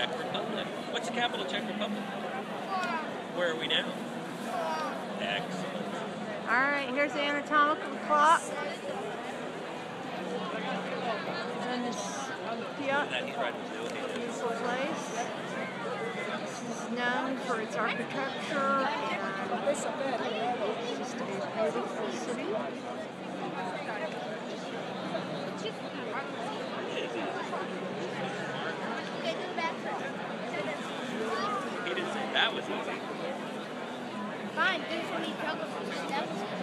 Czech Republic. What's the capital of Czech Republic? Where are we now? Excellent. All right, here's the anatomical clock. And this beautiful place. This is known for its architecture. It's just a beautiful city. He didn't say that was easy. Fine, there's 20 geographers.